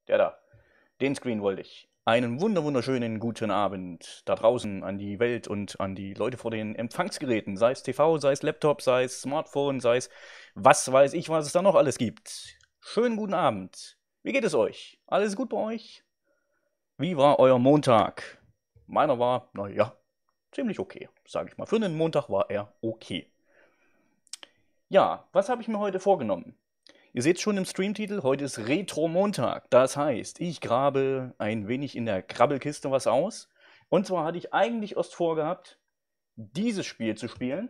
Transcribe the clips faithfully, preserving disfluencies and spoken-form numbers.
Der da. Den Screen wollte ich. Einen wunder wunderschönen guten Abend da draußen an die Welt und an die Leute vor den Empfangsgeräten, sei es T V, sei es Laptop, sei es Smartphone, sei es was weiß ich, was es da noch alles gibt. Schönen guten Abend. Wie geht es euch? Alles gut bei euch? Wie war euer Montag? Meiner war, naja, ziemlich okay, sage ich mal. Für einen Montag war er okay. Ja, was habe ich mir heute vorgenommen? Ihr seht schon im Streamtitel, heute ist Retro-Montag. Das heißt, ich grabe ein wenig in der Krabbelkiste was aus. Und zwar hatte ich eigentlich erst vorgehabt, dieses Spiel zu spielen.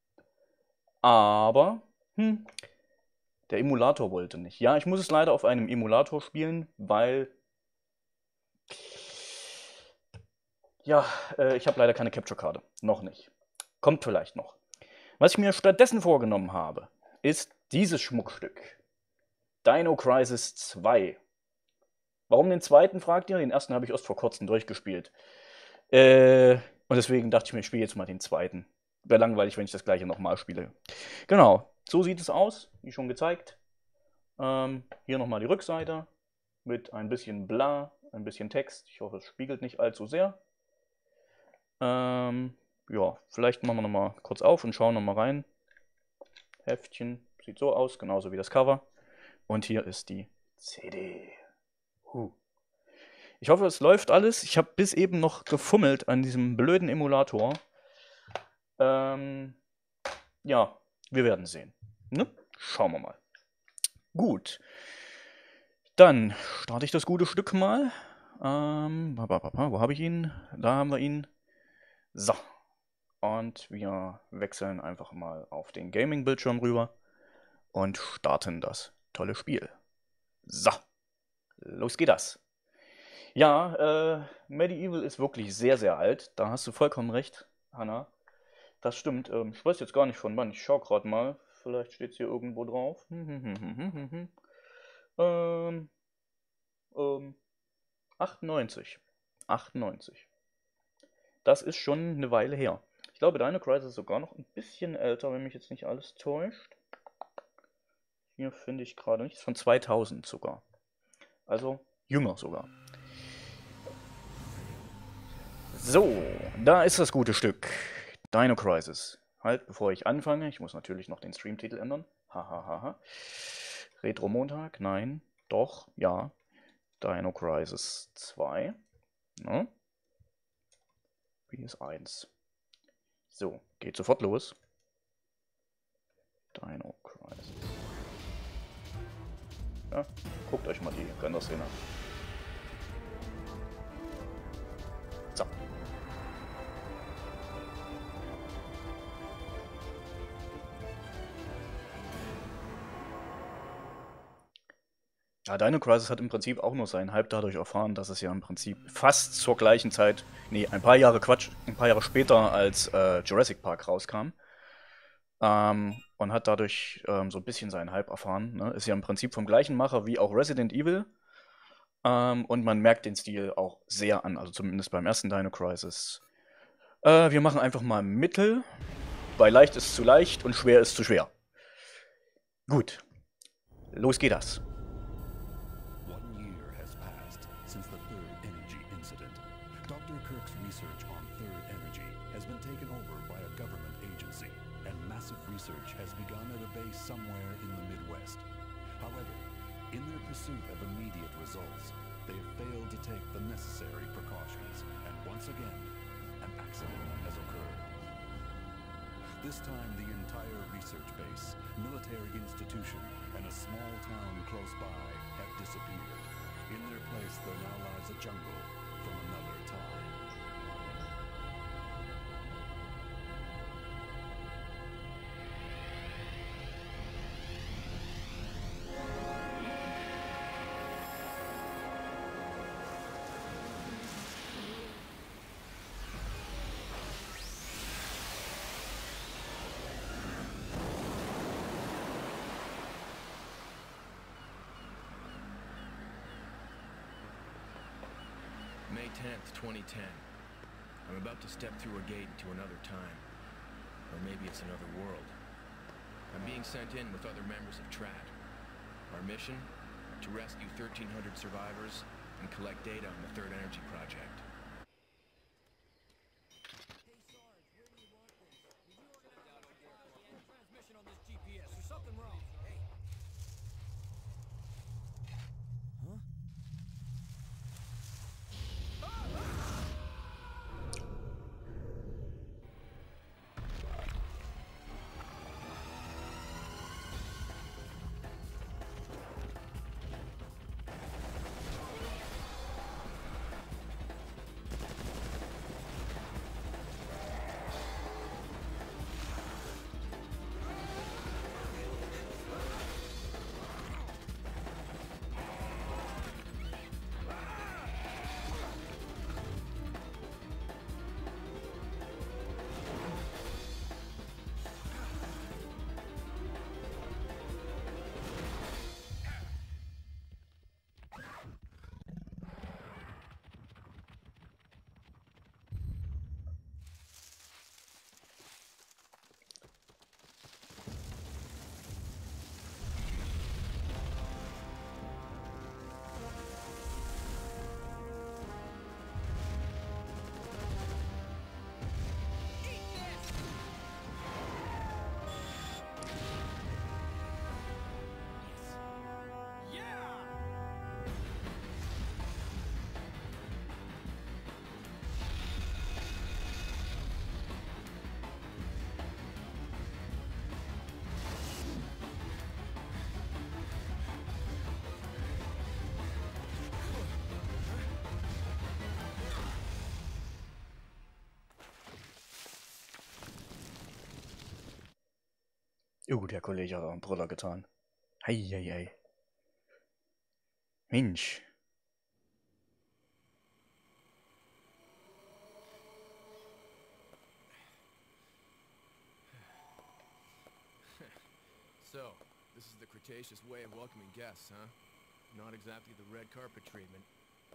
Aber hm, der Emulator wollte nicht. Ja, ich muss es leider auf einem Emulator spielen, weil... Ja, äh, ich habe leider keine Capture-Karte. Noch nicht. Kommt vielleicht noch. Was ich mir stattdessen vorgenommen habe, ist dieses Schmuckstück. Dino Crisis zwei. Warum den zweiten, fragt ihr? Den ersten habe ich erst vor kurzem durchgespielt. Äh, und deswegen dachte ich mir, ich spiele jetzt mal den zweiten. Wäre langweilig, wenn ich das gleiche nochmal spiele. Genau, so sieht es aus, wie schon gezeigt. Ähm, hier nochmal die Rückseite mit ein bisschen Bla, ein bisschen Text. Ich hoffe, es spiegelt nicht allzu sehr. Ähm, ja, vielleicht machen wir nochmal kurz auf und schauen nochmal rein. Heftchen sieht so aus, genauso wie das Cover. Und hier ist die C D. Huh. Ich hoffe, es läuft alles. Ich habe bis eben noch gefummelt an diesem blöden Emulator. Ähm, ja, wir werden sehen. Ne? Schauen wir mal. Gut. Dann starte ich das gute Stück mal. Ähm, wo habe ich ihn? Da haben wir ihn. So. Und wir wechseln einfach mal auf den Gaming-Bildschirm rüber und starten das tolle Spiel. So. Los geht das. Ja, äh, Medieval ist wirklich sehr, sehr alt. Da hast du vollkommen recht, Hanna. Das stimmt. Ähm, ich weiß jetzt gar nicht von wann. Ich schau gerade mal. Vielleicht steht es hier irgendwo drauf. Hm, hm, hm, hm, hm, hm, hm. Ähm, ähm, achtundneunzig. achtundneunzig. Das ist schon eine Weile her. Ich glaube, Dino Crisis ist sogar noch ein bisschen älter, wenn mich jetzt nicht alles täuscht. Hier finde ich gerade nichts. Von zweitausend sogar. Also jünger sogar. So, da ist das gute Stück. Dino Crisis. Halt, bevor ich anfange, ich muss natürlich noch den Streamtitel ändern. Hahaha. Ha, ha. Retro Montag? Nein. Doch, ja. Dino Crisis zwei. Ne? Wie ist eins? So, geht sofort los. Dino Crisis. Ja, guckt euch mal die Render-Szene an. So. Ja, Dino Crisis hat im Prinzip auch nur seinen Hype dadurch erfahren, dass es ja im Prinzip fast zur gleichen Zeit, nee, ein paar Jahre Quatsch, ein paar Jahre später als äh, Jurassic Park rauskam. Ähm, und hat dadurch ähm, so ein bisschen seinen Hype erfahren. Ne? Ist ja im Prinzip vom gleichen Macher wie auch Resident Evil. Ähm, und man merkt den Stil auch sehr an, also zumindest beim ersten Dino Crisis. Äh, wir machen einfach mal Mittel, weil leicht ist zu leicht und schwer ist zu schwer. Gut, los geht das. One year has passed since the third energy incident. Doctor Kirk's research on third energy has been taken over by a government agency, and massive research has begun at a base somewhere in the Midwest. However, in their pursuit of immediate results, they have failed to take the necessary precautions, and once again, an accident has occurred. This time, the entire research base, military institution, and a small town close by have disappeared. In their place, there now lies a jungle from another time. May tenth, twenty ten. I'm about to step through a gate into another time. Or maybe it's another world. I'm being sent in with other members of TRAT. Our mission? to rescue thirteen hundred survivors and collect data on the Third Energy Project. Hey Sarge, where do you want this? Did you organize a transmission on this G P S? There's something wrong. Hey. Huh? Uh, der Kollege hat auch einen Brüller getan. Hei, hei, hei. Mensch. So, this is the Cretaceous way of welcoming guests, huh? Not exactly the red carpet treatment.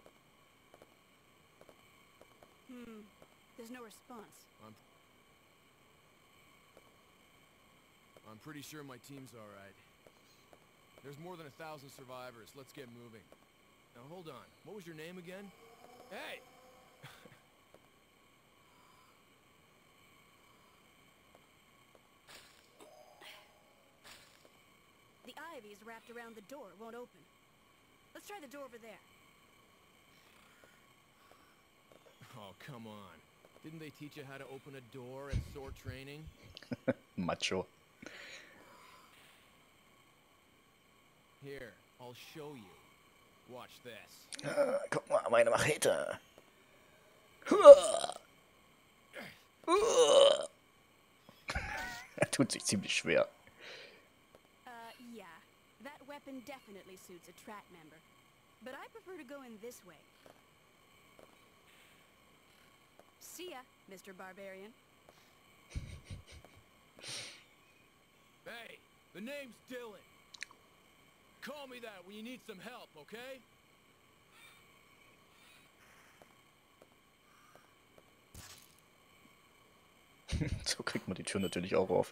Hmm. There's no response. I'm... I'm pretty sure my team's alright. There's more than a thousand survivors. Let's get moving. Now, hold on. What was your name again? Hey! The ivy's wrapped around the door. It won't open. Let's try the door over there. Oh, come on. Didn't they teach you how to open a door at S O R training? Macho. Here, I'll show you. Watch this. Ah, guck mal, meine Machete. Er tut sich ziemlich schwer. Uh, yeah. That weapon definitely suits a Trat member. But I prefer to go in this way. See ya, Mister Barbarian. Hey, the name's Dylan. Call me that when you need some help, okay? So kriegt man die Tür natürlich auch auf.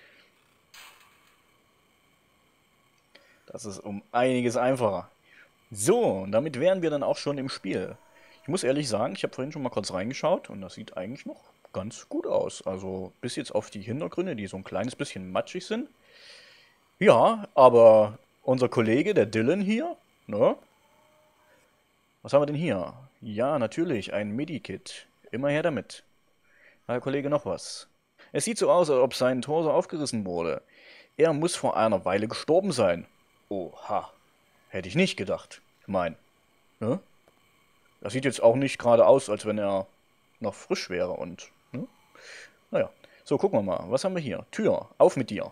Das ist um einiges einfacher. So, und damit wären wir dann auch schon im Spiel. Ich muss ehrlich sagen, ich habe vorhin schon mal kurz reingeschaut und das sieht eigentlich noch ganz gut aus. Also bis jetzt auf die Hintergründe, die so ein kleines bisschen matschig sind. Ja, aber unser Kollege, der Dylan hier, ne? Was haben wir denn hier? Ja, natürlich, ein Medikit. Immer her damit. Herr Kollege, noch was. Es sieht so aus, als ob sein Torso aufgerissen wurde. Er muss vor einer Weile gestorben sein. Oha. Hätte ich nicht gedacht. Ich mein, ne? Das sieht jetzt auch nicht gerade aus, als wenn er noch frisch wäre und, ne? Naja. So, gucken wir mal. Was haben wir hier? Tür. Auf mit dir.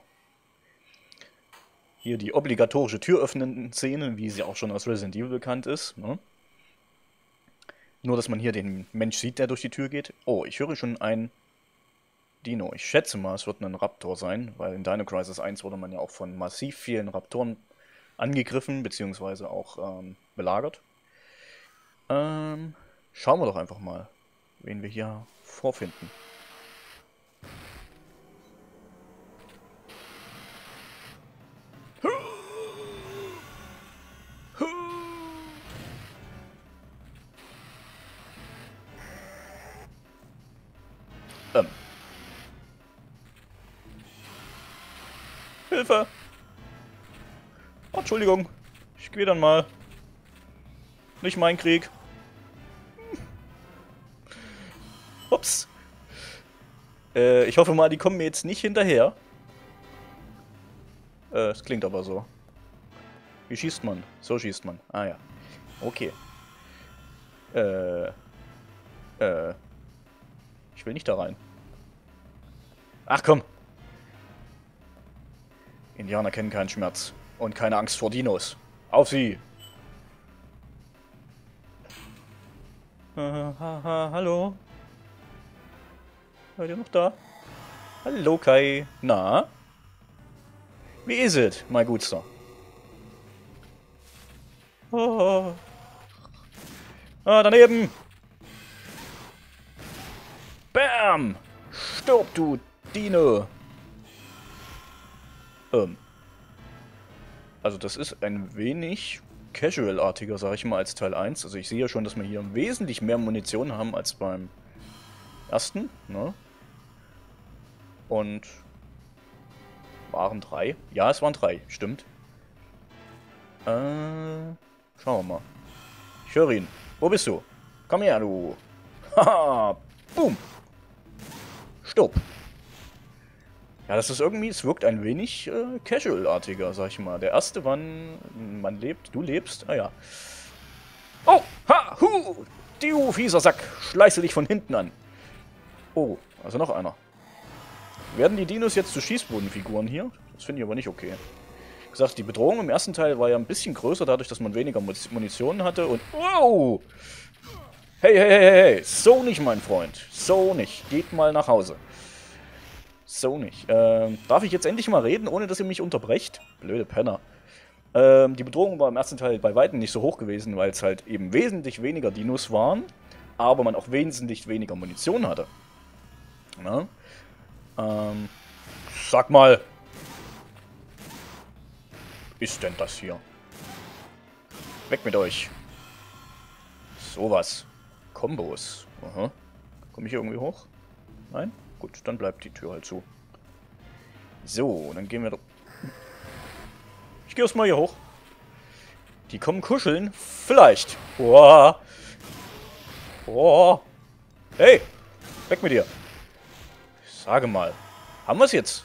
Hier die obligatorische türöffnenden Szene, wie sie auch schon aus Resident Evil bekannt ist, ne? Nur, dass man hier den Mensch sieht, der durch die Tür geht. Oh, ich höre schon ein Dino. Ich schätze mal, es wird ein Raptor sein, weil in Dino Crisis eins wurde man ja auch von massiv vielen Raptoren angegriffen, beziehungsweise auch ähm, belagert. Ähm, schauen wir doch einfach mal, wen wir hier vorfinden. Ähm. Hilfe! Oh, Entschuldigung. Ich gehe dann mal. Nicht mein Krieg. Ups. Äh, ich hoffe mal, die kommen mir jetzt nicht hinterher. Äh, es klingt aber so. Wie schießt man? So schießt man. Ah ja. Okay. Äh. Äh. Ich will nicht da rein. Ach komm. Indianer kennen keinen Schmerz. Und keine Angst vor Dinos. Auf sie! Äh, ha, ha, hallo? Seid ihr noch da? Hallo Kai. Na? Wie ist es, mein Gutster? Oh. Ah, daneben! Bam! Stirb, du Dino! Ähm. Also das ist ein wenig casual-artiger, sag ich mal, als Teil eins. Also ich sehe ja schon, dass wir hier wesentlich mehr Munition haben als beim ersten, ne? Und waren drei? Ja, es waren drei, stimmt. Äh, schauen wir mal. Ich höre ihn. Wo bist du? Komm her, du. Haha, boom. Stopp. Ja, das ist irgendwie, es wirkt ein wenig äh, casual-artiger, sag ich mal. Der erste war, man lebt, du lebst, ah ja. Oh, ha, hu, du fieser Sack, schleiße dich von hinten an. Oh, also noch einer. Werden die Dinos jetzt zu Schießbodenfiguren hier? Das finde ich aber nicht okay. Wie gesagt, die Bedrohung im ersten Teil war ja ein bisschen größer, dadurch, dass man weniger Munition hatte und... Wow! Hey, hey, hey, hey, so nicht, mein Freund. So nicht. Geht mal nach Hause. So nicht. Ähm, darf ich jetzt endlich mal reden, ohne dass ihr mich unterbrecht? Blöde Penner. Ähm, die Bedrohung war im ersten Teil bei weitem nicht so hoch gewesen, weil es halt eben wesentlich weniger Dinos waren, aber man auch wesentlich weniger Munition hatte. Na? Ähm, sag mal. Ist denn das hier? Weg mit euch. Sowas. Kombos. Aha. Komme ich hier irgendwie hoch? Nein? Gut, dann bleibt die Tür halt zu. So, dann gehen wir doch... Ich gehe erstmal hier hoch. Die kommen kuscheln? Vielleicht. Boah. Boah. Hey, weg mit dir. Sage mal, haben wir es jetzt?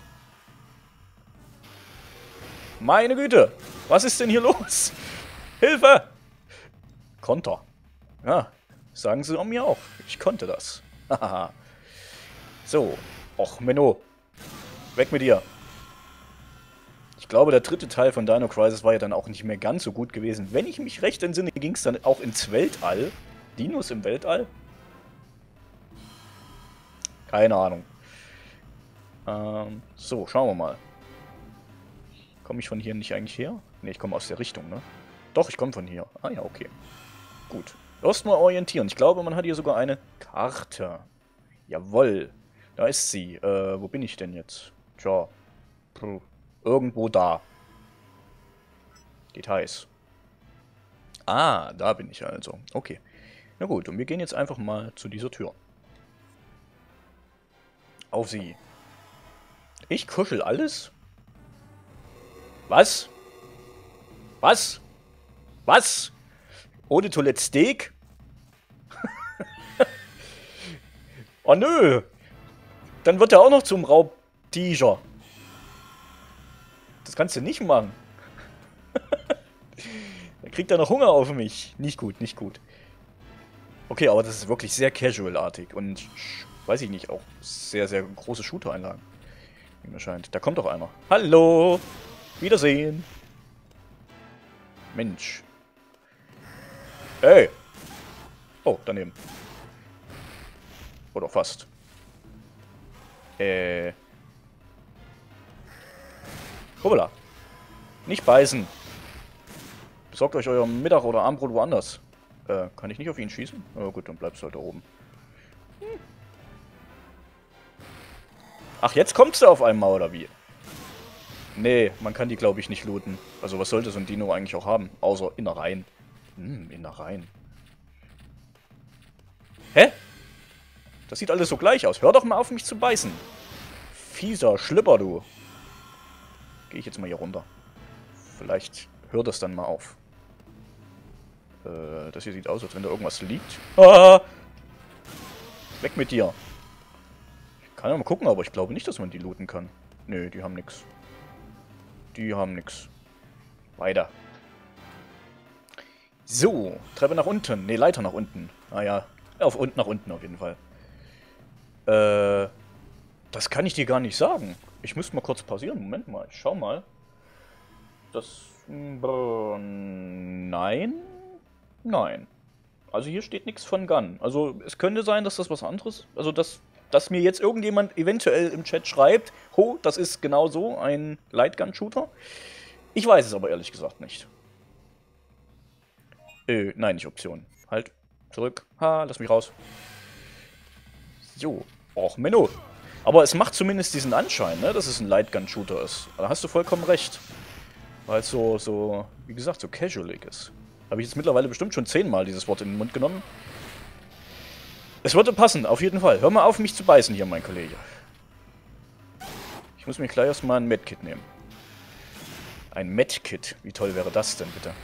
Meine Güte, was ist denn hier los? Hilfe! Konter. Ja, sagen sie mir auch. Ich konnte das. Haha. So. Och, Menno. Weg mit dir. Ich glaube, der dritte Teil von Dino Crisis war ja dann auch nicht mehr ganz so gut gewesen. Wenn ich mich recht entsinne, ging es dann auch ins Weltall. Dinos im Weltall? Keine Ahnung. Ähm, so, schauen wir mal. Komme ich von hier nicht eigentlich her? Ne, ich komme aus der Richtung, ne? Doch, ich komme von hier. Ah ja, okay. Gut. Erstmal orientieren. Ich glaube, man hat hier sogar eine Karte. Jawoll. Da ist sie. Äh, wo bin ich denn jetzt? Tja. Puh. Irgendwo da. Details. Ah, da bin ich also. Okay. Na gut, und wir gehen jetzt einfach mal zu dieser Tür. Auf sie. Ich kuschel alles? Was? Was? Was? Ohne Toilette Steak? Oh nö. Dann wird er auch noch zum Raubtiger. Das kannst du nicht machen. Dann kriegt er noch Hunger auf mich. Nicht gut, nicht gut. Okay, aber das ist wirklich sehr casual-artig. Und, weiß ich nicht, auch sehr, sehr große Shooter-Einlagen. Wie mir scheint. Da kommt doch einer. Hallo. Wiedersehen. Mensch. Ey. Oh, daneben. Oder fast. Äh. Hoppala. Nicht beißen. Besorgt euch euer Mittag- oder Abendbrot woanders. Äh, kann ich nicht auf ihn schießen? Oh gut, dann bleibst du halt da oben. Hm. Ach, jetzt kommt's da auf einmal, oder wie? Nee, man kann die, glaube ich, nicht looten. Also was sollte so ein Dino eigentlich auch haben? Außer Innereien. Hm, Innereien. Hä? Das sieht alles so gleich aus. Hör doch mal auf, mich zu beißen. Fieser Schlipper, du. Gehe ich jetzt mal hier runter. Vielleicht hört das dann mal auf. Äh, das hier sieht aus, als wenn da irgendwas liegt. Ah! Weg mit dir. Ich kann ja mal gucken, aber ich glaube nicht, dass man die looten kann. Nö, die haben nix. Die haben nix. Weiter. So, Treppe nach unten. Ne, Leiter nach unten. Ah ja, auf unten nach unten auf jeden Fall. Äh, das kann ich dir gar nicht sagen. Ich müsste mal kurz pausieren. Moment mal, ich schau mal. Das... Brr, nein. Nein. Also hier steht nichts von Gun. Also es könnte sein, dass das was anderes... Also dass, dass mir jetzt irgendjemand eventuell im Chat schreibt, ho, das ist genau so ein Lightgun-Shooter. Ich weiß es aber ehrlich gesagt nicht. Äh, nein, nicht Option. Halt, zurück. Ha, lass mich raus. So. Och, Menno. Aber es macht zumindest diesen Anschein, ne, dass es ein Lightgun-Shooter ist. Da hast du vollkommen recht. Weil es so, so, wie gesagt, so casualig ist. Habe ich jetzt mittlerweile bestimmt schon zehnmal dieses Wort in den Mund genommen. Es würde passen, auf jeden Fall. Hör mal auf, mich zu beißen hier, mein Kollege. Ich muss mir gleich erstmal ein Medkit nehmen. Ein Medkit. Wie toll wäre das denn, bitte?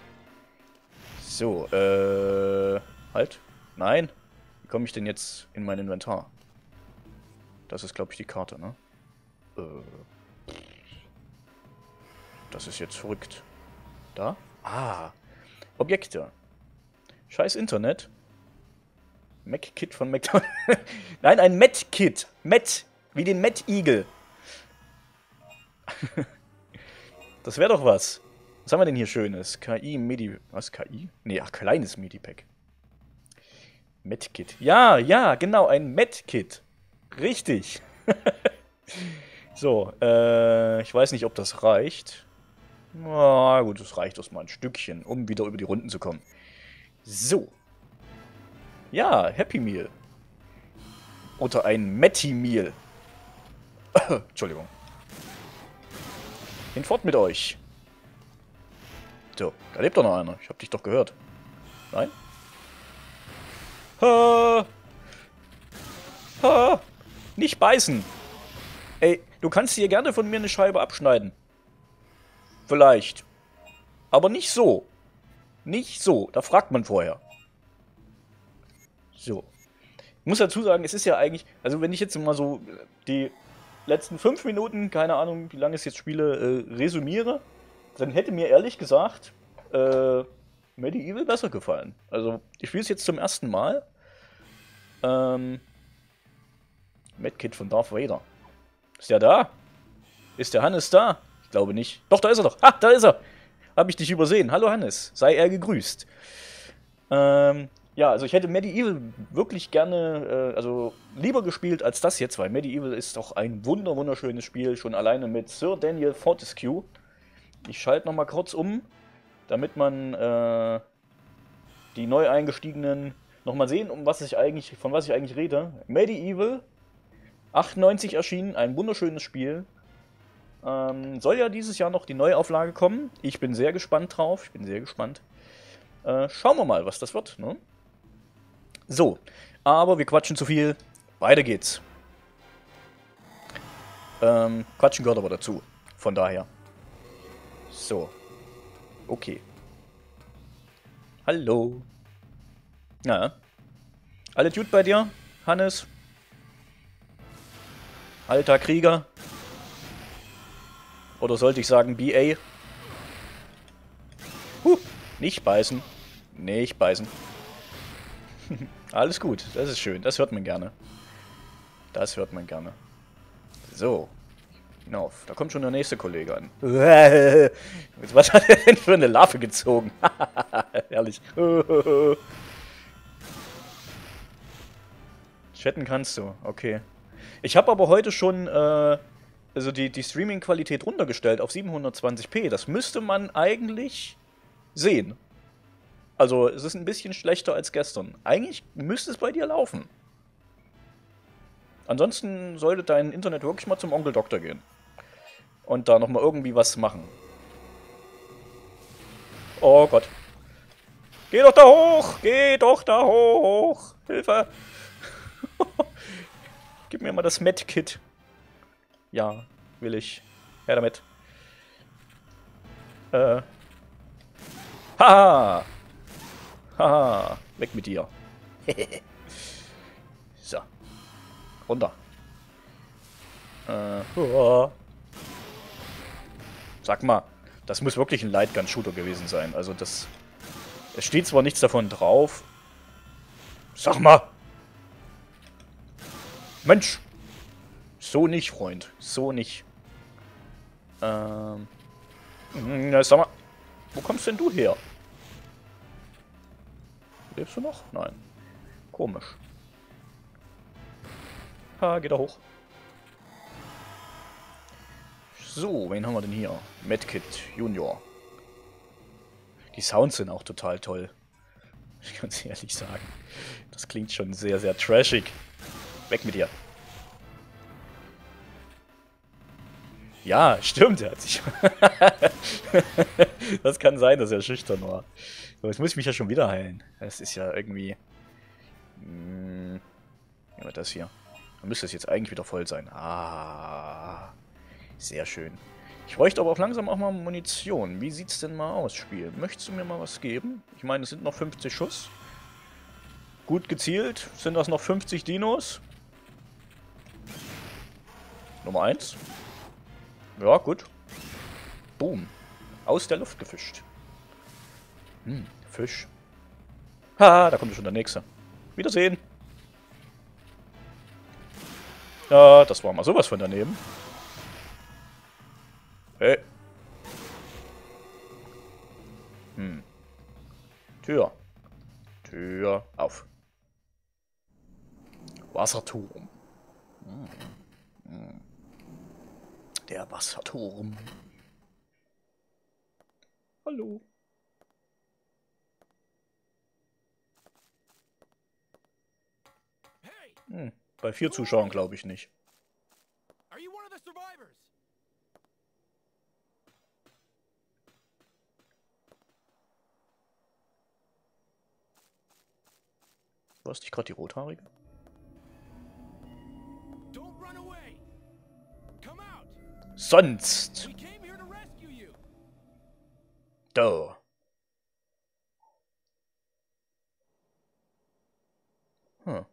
So, äh... Halt. Nein. Wie komme ich denn jetzt in mein Inventar? Das ist, glaube ich, die Karte, ne? Äh... Das ist jetzt verrückt. Da? Ah. Objekte. Scheiß Internet. Mac-Kit von McDonald's. Nein, ein Met-Kit. Met. Wie den Met-Igel. Das wäre doch was. Was haben wir denn hier Schönes? K I, Medi... Was, K I? Nee, ach, kleines Medipack. Met-Kit. Ja, ja, genau, ein Met-Kit. Richtig. So, äh, ich weiß nicht, ob das reicht. Na gut, das reicht erst mal ein Stückchen, um wieder über die Runden zu kommen. So. Ja, Happy Meal. Oder ein Matty Meal. Entschuldigung. Hinfort mit euch. So, da lebt doch noch einer. Ich hab dich doch gehört. Nein? Ha! Ha! Nicht beißen! Ey, du kannst dir gerne von mir eine Scheibe abschneiden. Vielleicht. Aber nicht so. Nicht so. Da fragt man vorher. So. Ich muss dazu sagen, es ist ja eigentlich... Also wenn ich jetzt mal so die letzten fünf Minuten, keine Ahnung, wie lange ich jetzt spiele, äh, resümiere, dann hätte mir ehrlich gesagt äh, Medieval besser gefallen. Also ich spiele es jetzt zum ersten Mal. Ähm, Medkit von Darth Vader. Ist der da? Ist der Hannes da? Ich glaube nicht. Doch, da ist er doch. Ah, da ist er. Habe ich dich übersehen. Hallo Hannes. Sei er gegrüßt. Ähm, ja, also ich hätte Medieval wirklich gerne, äh, also lieber gespielt als das jetzt, weil Medieval ist doch ein wunder wunderschönes Spiel, schon alleine mit Sir Daniel Fortescue. Ich schalte nochmal kurz um, damit man äh, die neu eingestiegenen nochmal sehen, um was ich eigentlich, von was ich eigentlich rede. Medieval, achtundneunzig erschienen, ein wunderschönes Spiel. Ähm, soll ja dieses Jahr noch die Neuauflage kommen. Ich bin sehr gespannt drauf. Ich bin sehr gespannt. Äh, schauen wir mal, was das wird, ne? So, aber wir quatschen zu viel. Weiter geht's. Ähm, Quatschen gehört aber dazu. Von daher. So. Okay. Hallo. Na? Alle gut bei dir, Hannes? Alter Krieger? Oder sollte ich sagen B A? Huh, nicht beißen. Nicht beißen. Alles gut, das ist schön. Das hört man gerne. Das hört man gerne. So. Hinauf. Da kommt schon der nächste Kollege an. Was hat er denn für eine Larve gezogen? Herrlich. Chatten kannst du. Okay. Ich habe aber heute schon äh, also die, die Streaming-Qualität runtergestellt auf siebenhundertzwanzig p. Das müsste man eigentlich sehen. Also es ist ein bisschen schlechter als gestern. Eigentlich müsste es bei dir laufen. Ansonsten sollte dein Internet wirklich mal zum Onkel Doktor gehen. Und da nochmal irgendwie was machen. Oh Gott. Geh doch da hoch! Geh doch da hoch! Hilfe! Gib mir mal das Medkit. Ja, will ich. Her damit. Äh. Haha! Haha! Weg mit dir. So. Runter. Äh. Oh. Sag mal, das muss wirklich ein Lightgun-Shooter gewesen sein. Also das... Es steht zwar nichts davon drauf. Sag mal! Mensch! So nicht, Freund. So nicht. Ähm... Na, sag mal, wo kommst denn du her? Lebst du noch? Nein. Komisch. Ha, geht da hoch. So, wen haben wir denn hier? Medkit Junior. Die Sounds sind auch total toll. Ich kann es ehrlich sagen. Das klingt schon sehr, sehr trashig. Weg mit dir. Ja, stimmt, er hat sich... Das kann sein, dass er schüchtern war. So, jetzt muss ich mich ja schon wieder heilen. Das ist ja irgendwie... Hm, ja, das hier. Dann müsste es jetzt eigentlich wieder voll sein. Ah, sehr schön. Ich bräuchte aber auch langsam auch mal Munition. Wie sieht's denn mal aus, Spiel? Möchtest du mir mal was geben? Ich meine, es sind noch fünfzig Schuss. Gut gezielt. Sind das noch fünfzig Dinos? Nummer eins. Ja, gut. Boom. Aus der Luft gefischt. Hm, Fisch. Ha, da kommt schon der nächste. Wiedersehen. Ja, das war mal sowas von daneben. Hey. Hm. Tür. Tür auf. Wasserturm. Hm. Hm. Der Wasserturm. Hallo. Hey, Hm. Bei vier Zuschauern glaube ich nicht. are you one of the survivors? War es nicht gerade die Rothaarige? Don't run away. Come out. Sonst. We came here to rescue you. Da. Hm.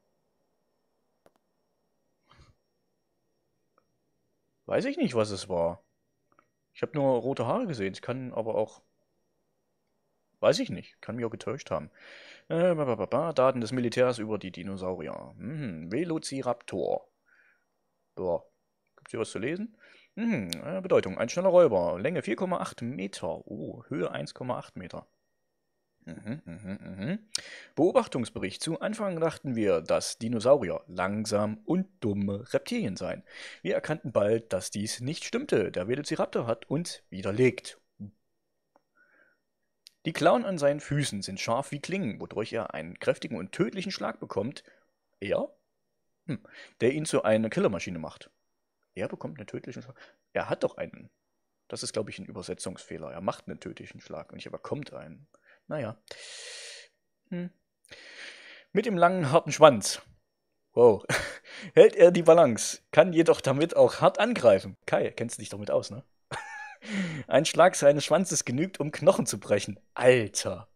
Weiß ich nicht, was es war. Ich habe nur rote Haare gesehen. Es kann aber auch... Weiß ich nicht. Kann mich auch getäuscht haben. Äh, ba, ba, ba, ba. Daten des Militärs über die Dinosaurier. Mhm. Velociraptor. Ja. Gibt's hier was zu lesen? Mhm. Äh, Bedeutung. Ein schneller Räuber. Länge vier Komma acht Meter. Oh, Höhe eins Komma acht Meter. Mhm, mhm, mhm. Beobachtungsbericht. Zu Anfang dachten wir, dass Dinosaurier langsam und dumme Reptilien seien. Wir erkannten bald, dass dies nicht stimmte. Der Velociraptor hat uns widerlegt. Die Klauen an seinen Füßen sind scharf wie Klingen, wodurch er einen kräftigen und tödlichen Schlag bekommt. Er? Hm. Der ihn zu einer Killermaschine macht. Er bekommt einen tödlichen Schlag. Er hat doch einen. Das ist, glaube ich, ein Übersetzungsfehler. Er macht einen tödlichen Schlag und nicht er bekommt einen. Naja. Hm. Mit dem langen, harten Schwanz. Wow. Hält er die Balance, kann jedoch damit auch hart angreifen. Kai, kennst du dich damit aus, ne? Ein Schlag seines Schwanzes genügt, um Knochen zu brechen. Alter.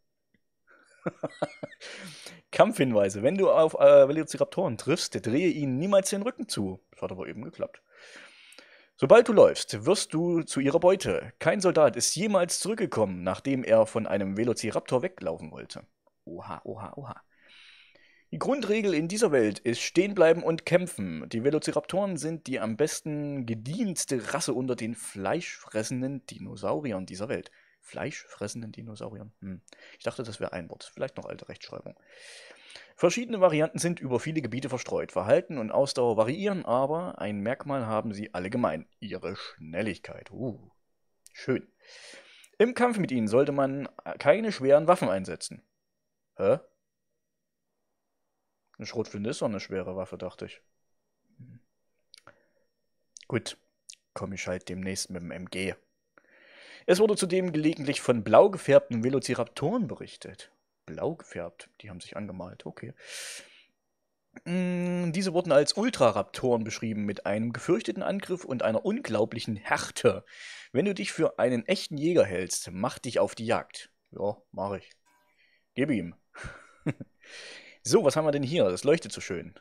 Kampfhinweise. Wenn du auf äh, Velociraptoren triffst, drehe ihnen niemals den Rücken zu. Das hat aber eben geklappt. Sobald du läufst, wirst du zu ihrer Beute. Kein Soldat ist jemals zurückgekommen, nachdem er von einem Velociraptor weglaufen wollte. Oha, oha, oha. Die Grundregel in dieser Welt ist stehen bleiben und kämpfen. Die Velociraptoren sind die am besten gedienste Rasse unter den fleischfressenden Dinosauriern dieser Welt. Fleischfressenden Dinosauriern? Hm. Ich dachte, das wäre ein Wort. Vielleicht noch alte Rechtschreibung. Verschiedene Varianten sind über viele Gebiete verstreut. Verhalten und Ausdauer variieren, aber ein Merkmal haben sie alle gemein. Ihre Schnelligkeit. Uh, schön. Im Kampf mit ihnen sollte man keine schweren Waffen einsetzen. Hä? Eine Schrotflinte ist doch eine schwere Waffe, dachte ich. Hm. Gut, komme ich halt demnächst mit dem M G. Es wurde zudem gelegentlich von blau gefärbten Velociraptoren berichtet. Blau gefärbt, die haben sich angemalt, okay. Mm, Diese wurden als Ultraraptoren beschrieben, mit einem gefürchteten Angriff und einer unglaublichen Härte. Wenn du dich für einen echten Jäger hältst, mach dich auf die Jagd. Ja, mach ich. Gib ihm. So, was haben wir denn hier? Das leuchtet so schön.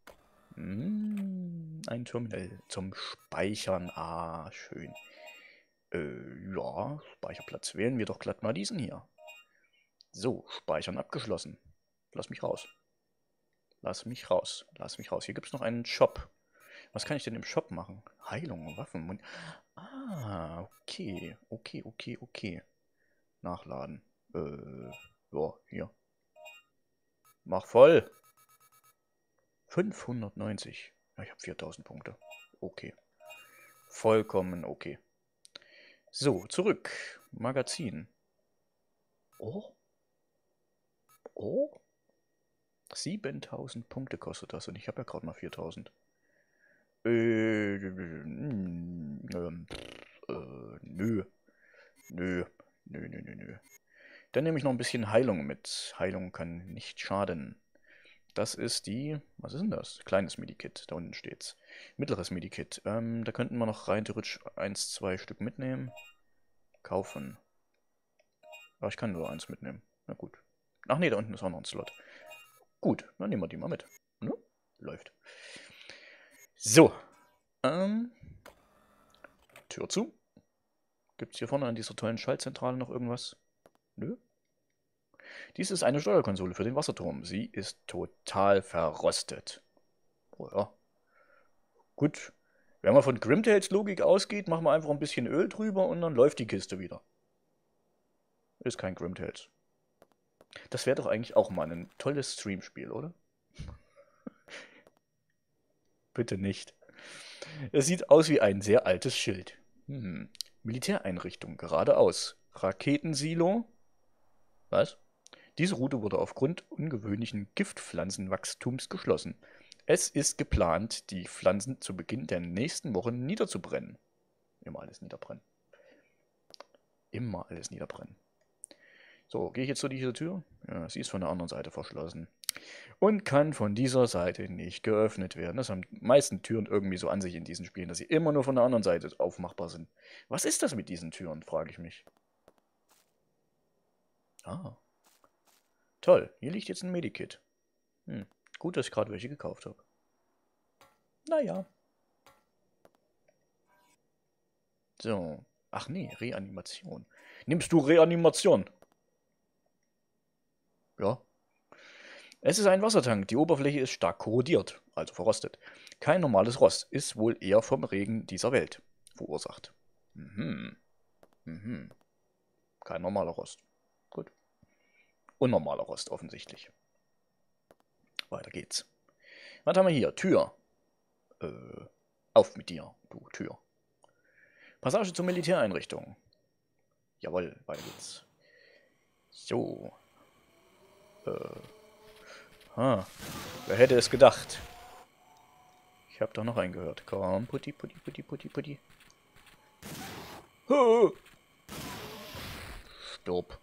Mm, ein Terminal zum Speichern. Ah, schön. Äh, ja, Speicherplatz. Wählen wir doch glatt mal diesen hier. So, Speichern abgeschlossen. Lass mich raus. Lass mich raus. Lass mich raus. Hier gibt es noch einen Shop. Was kann ich denn im Shop machen? Heilung, Waffen. Mun ah, okay. Okay, okay, okay. Nachladen. Äh, ja, hier. Mach voll. fünfhundertneunzig. Ja, ich habe viertausend Punkte. Okay. Vollkommen okay. So, zurück. Magazin. Oh. Oh. siebentausend Punkte kostet das und ich habe ja gerade mal viertausend. Äh, ähm, äh, nö. Nö. Nö, nö, nö, nö. Dann nehme ich noch ein bisschen Heilung mit. Heilung kann nicht schaden. Das ist die, was ist denn das? Kleines Medikit, da unten steht's. Mittleres Medikit. Ähm, da könnten wir noch rein theoretisch eins, zwei Stück mitnehmen. Kaufen. Aber ich kann nur eins mitnehmen. Na gut. Ach nee, da unten ist auch noch ein Slot. Gut, dann nehmen wir die mal mit. Ne? Läuft. So. Ähm. Tür zu. Gibt es hier vorne an dieser tollen Schaltzentrale noch irgendwas? Nö. Dies ist eine Steuerkonsole für den Wasserturm. Sie ist total verrostet. Oh ja. Gut. Wenn man von Grimtails Logik ausgeht, machen wir einfach ein bisschen Öl drüber und dann läuft die Kiste wieder. Ist kein Grimtails. Das wäre doch eigentlich auch mal ein tolles Streamspiel, oder? Bitte nicht. Es sieht aus wie ein sehr altes Schild. Hm. Militäreinrichtung, geradeaus. Raketensilo. Was? Diese Route wurde aufgrund ungewöhnlichen Giftpflanzenwachstums geschlossen. Es ist geplant, die Pflanzen zu Beginn der nächsten Woche niederzubrennen. Immer alles niederbrennen. Immer alles niederbrennen. So, gehe ich jetzt zu dieser Tür? Ja, sie ist von der anderen Seite verschlossen. Und kann von dieser Seite nicht geöffnet werden. Das haben die meisten Türen irgendwie so an sich in diesen Spielen, dass sie immer nur von der anderen Seite aufmachbar sind. Was ist das mit diesen Türen, frage ich mich. Ah. Toll, hier liegt jetzt ein Medikit. Hm, gut, dass ich gerade welche gekauft habe. Naja. So. Ach nee, Reanimation. Nimmst du Reanimation? Ja. Es ist ein Wassertank. Die Oberfläche ist stark korrodiert, also verrostet. Kein normales Rost, ist wohl eher vom Regen dieser Welt verursacht. Mhm. Mhm. Kein normaler Rost. Gut. Unnormaler Rost offensichtlich. Weiter geht's. Was haben wir hier? Tür. Äh, auf mit dir, du Tür. Passage zur Militäreinrichtung. Jawohl, weiter geht's. So. Äh. Ah. Wer hätte es gedacht? Ich habe doch noch einen gehört. Komm, putti, putti, putti, putti, putti. Oh. Stopp.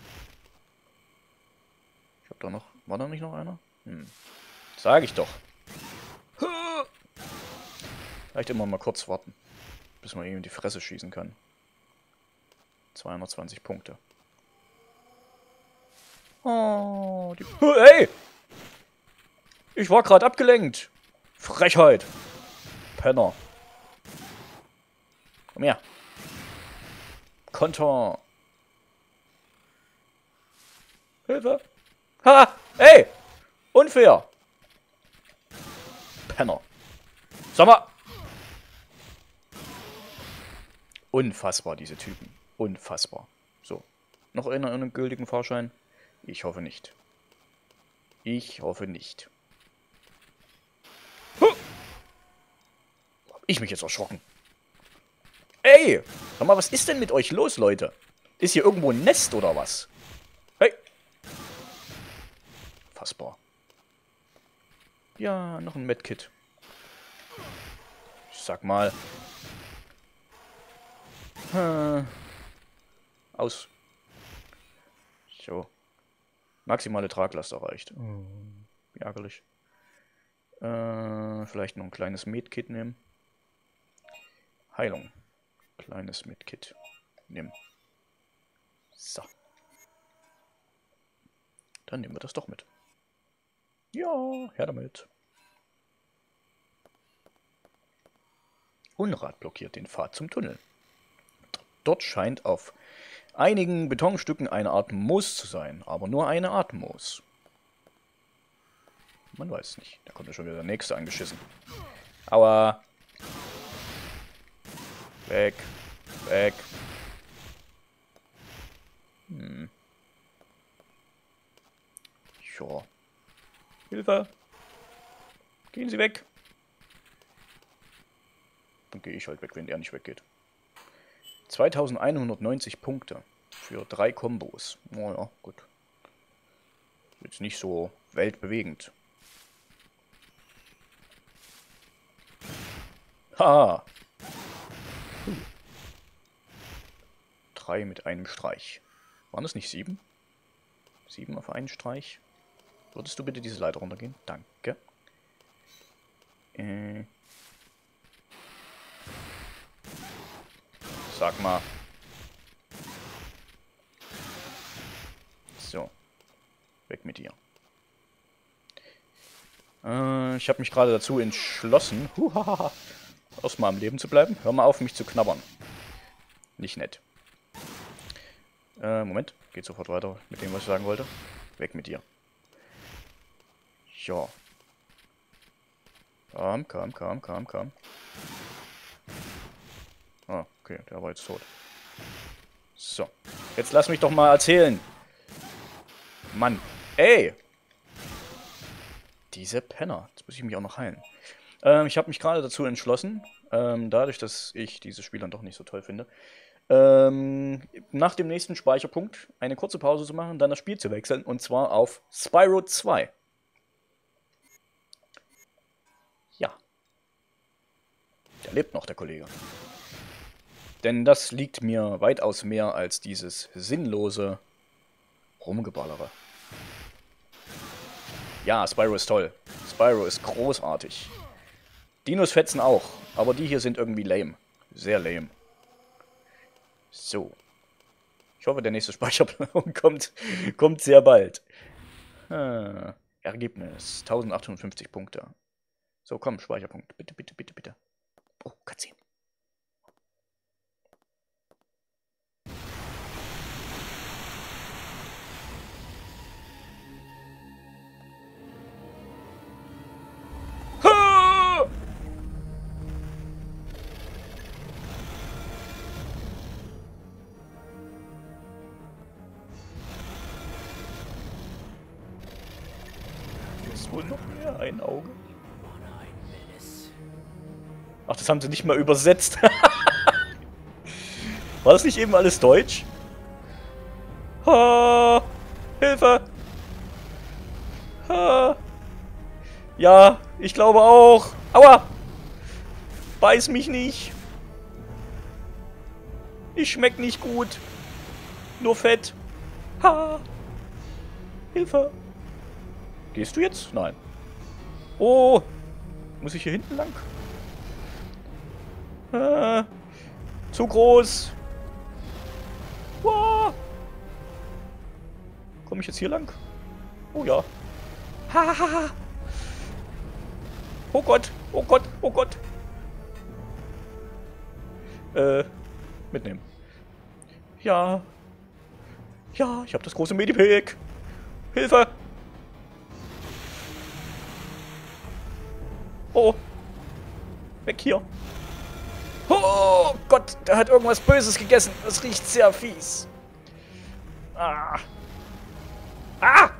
Ich habe da noch... War da nicht noch einer? Hm. Sag ich doch. Vielleicht immer mal kurz warten, bis man ihm in die Fresse schießen kann. zweihundertzwanzig Punkte. Oh, die... Hey! Ich war gerade abgelenkt. Frechheit. Penner. Komm her. Konter. Hilfe. Ha! Ey! Unfair. Penner. Sag mal. Unfassbar, diese Typen. Unfassbar. So. Noch einer in einem gültigen Fahrschein? Ich hoffe nicht. Ich hoffe nicht. Huh. Hab ich mich jetzt erschrocken. Ey! Sag mal, was ist denn mit euch los, Leute? Ist hier irgendwo ein Nest oder was? Hey! Fassbar. Ja, noch ein Medkit. Ich sag mal. Hm. Aus. So. Maximale Traglast erreicht. Oh, wie ärgerlich. Äh, vielleicht noch ein kleines Medkit nehmen. Heilung. Kleines Medkit. Nimm. So. Dann nehmen wir das doch mit. Ja, her damit. Unrat blockiert den Pfad zum Tunnel. Dort scheint auf einigen Betonstücken eine Art Moos zu sein, aber nur eine Art Moos. Man weiß nicht. Da kommt ja schon wieder der nächste angeschissen. Aua. Weg. Weg. Hm. Ja. Hilfe. Gehen Sie weg. Dann gehe ich halt weg, wenn der nicht weggeht. zweitausendeinhundertneunzig Punkte für drei Kombos. Naja, gut. Jetzt nicht so weltbewegend. Haha. Hm. Drei mit einem Streich. Waren das nicht sieben? Sieben auf einen Streich. Würdest du bitte diese Leiter runtergehen? Danke. Äh. Sag mal. So. Weg mit dir. Äh, ich habe mich gerade dazu entschlossen, huhaha, erstmal am Leben zu bleiben. Hör mal auf, mich zu knabbern. Nicht nett. Äh, Moment. Geht sofort weiter mit dem, was ich sagen wollte. Weg mit dir. Ja. Komm, komm, komm, komm, komm. Ah, okay, der war jetzt tot. So. Jetzt lass mich doch mal erzählen. Mann. Ey! Diese Penner. Jetzt muss ich mich auch noch heilen. Ähm, ich habe mich gerade dazu entschlossen, ähm, dadurch, dass ich dieses Spiel dann doch nicht so toll finde, ähm, nach dem nächsten Speicherpunkt eine kurze Pause zu machen, dann das Spiel zu wechseln, und zwar auf Spyro zwei. Ja. Der lebt noch, der Kollege. Denn das liegt mir weitaus mehr als dieses sinnlose Rumgeballere. Ja, Spyro ist toll. Spyro ist großartig. Dinos fetzen auch, aber die hier sind irgendwie lame. Sehr lame. So. Ich hoffe, der nächste Speicherplan kommt, kommt sehr bald. Ah, Ergebnis. eintausendachthundertfünfzig Punkte. So, komm, Speicherpunkt. Bitte, bitte, bitte, bitte. Oh, Cutscene. Ist wohl noch mehr ein Auge. Ach, das haben sie nicht mal übersetzt. War das nicht eben alles Deutsch? Ha, Hilfe! Ha. Ja, ich glaube auch. Aua! Beiß mich nicht. Ich schmeck nicht gut. Nur Fett. Ha! Hilfe! Gehst du jetzt? Nein. Oh! Muss ich hier hinten lang? Ah, zu groß. Wow. Komme ich jetzt hier lang? Oh ja. Hahaha. Oh Gott, oh Gott, oh Gott. Äh, mitnehmen. Ja. Ja, ich habe das große Medipack. Hilfe. Oh. Weg hier. Oh Gott, der hat irgendwas Böses gegessen. Das riecht sehr fies. Ah. Ah!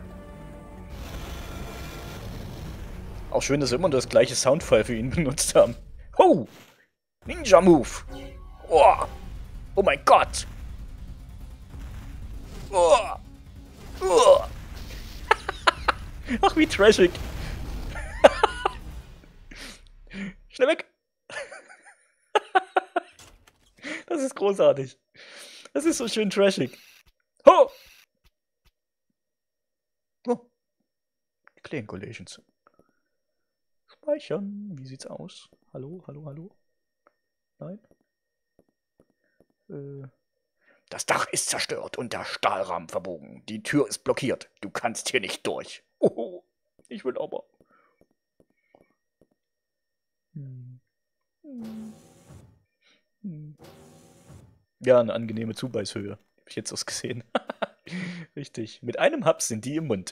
Auch schön, dass wir immer das gleiche Soundfile für ihn benutzt haben. Oh! Ninja Move! Oh! Oh mein Gott! Oh! Oh! Ach, wie trashig! Schnell weg! Das ist großartig. Das ist so schön trashig. Ho! Oh! Clan Collisions. Speichern. Wie sieht's aus? Hallo, hallo, hallo? Nein? Äh. Das Dach ist zerstört und der Stahlrahmen verbogen. Die Tür ist blockiert. Du kannst hier nicht durch. Oh, ich will aber. Hm. Hm. Hm. Ja, eine angenehme Zubeißhöhe. Hab ich jetzt ausgesehen. Richtig. Mit einem Haps sind die im Mund.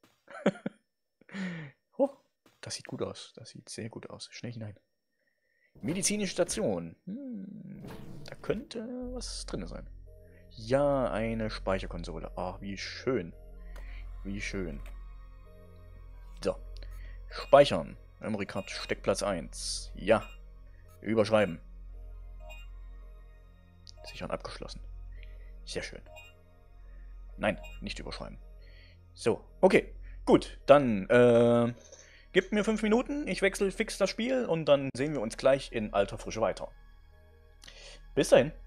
Oh, das sieht gut aus. Das sieht sehr gut aus. Schnell hinein. Medizinische Station. Hm, da könnte was drin sein. Ja, eine Speicherkonsole. Ah, wie schön. Wie schön. So. Speichern. Memory Card Steckplatz eins. Ja. Überschreiben. Sichern abgeschlossen. Sehr schön. Nein, nicht überschreiben. So, okay. Gut, dann äh, gebt mir fünf Minuten. Ich wechsle fix das Spiel und dann sehen wir uns gleich in alter Frische weiter. Bis dahin.